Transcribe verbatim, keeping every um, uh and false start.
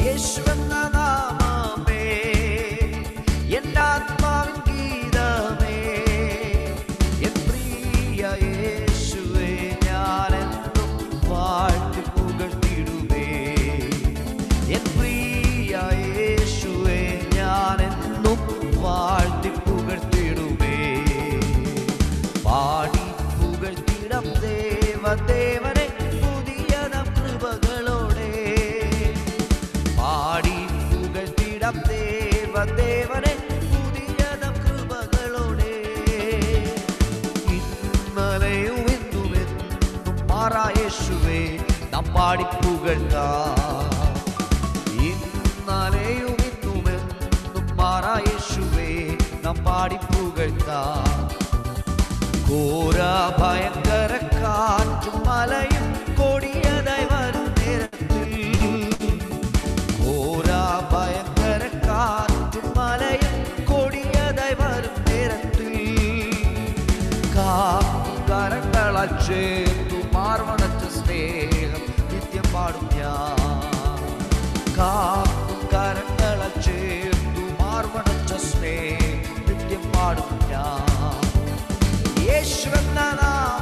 യേശുവെന്ന നാമമേ എൻ്റെ ആത്മാവിൻ ഗീതമേ, എൻ പ്രിയ യേശുവേ ഞാനെന്നും വാഴ്ത്തി പുകഴ്ത്തിടുവേ. എൻ പ്രിയ യേശുവേ ഞാനെന്നും വാഴ്ത്തി പുകഴ്ത്തിടുവേ. പാടി പുകഴ്ത്തിടം ദേവദേവനെ പുതിയതം കൃപകളോടെ. പാടി പുകഴ്ത്തിടം ദേവദേവനെ പുതിയതം കൃപകളോടെ. ഇന്നലെയും ഇന്നും എന്നും മാറാ യേശുവേ നാം പാടി പുകഴ്ത്താം. ഇന്നലെയും ഇന്നും എന്നും മാറാ യേശുവേ നാം പാടി പുകഴ്ത്താം. ഘോര ഭയങ്കര കാറ്റും മലയും കൊടിയതായി വരും നേരത്തിൽ, ഘോര ഭയങ്കര കാറ്റും മലയും കൊടിയതായി വരും നേരത്തിൽ, കാക്കും കരങ്ങളാൽ ചേർത്തു മാർവണച്ച സ്നേഹം നിത്യം പാടും ഞാൻ. കാക്കും കരങ്ങളാൽ ചേർത്തു മാർവണച്ച സ്നേഹം നിത്യം പാടും ഞാൻ. യേശുവെന്ന